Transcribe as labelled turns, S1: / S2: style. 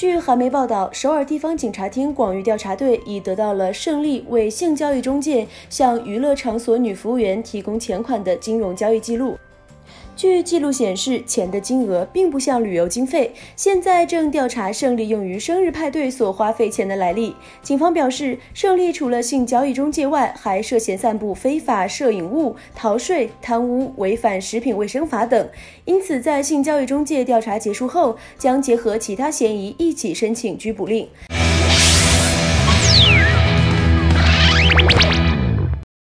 S1: 据韩媒报道，首尔地方警察厅广域调查队已得到了胜利为性交易中介向娱乐场所女服务员提供钱款的金融交易记录。据记录显示，钱的金额并不像旅游经费，现在正调查胜利用于生日派对所花费钱的来历。警方表示，胜利除了性交易中介外，还涉嫌散布非法摄影物、逃税、贪污、违反食品卫生法等。因此，在性交易中介调查结束后，将结合其他嫌疑一起申请拘捕令。